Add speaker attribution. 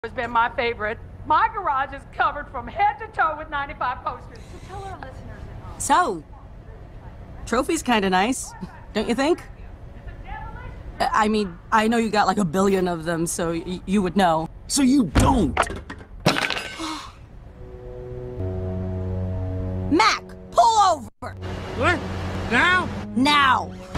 Speaker 1: has been my favorite. My garage is covered from head to toe with 95 posters. So tell our listeners at home.
Speaker 2: So, trophy's kind of nice, don't you think? I mean, I know you got like 1 billion of them, so you would know.
Speaker 3: So you don't!
Speaker 2: Mac, pull over!
Speaker 3: What? Now?
Speaker 2: Now!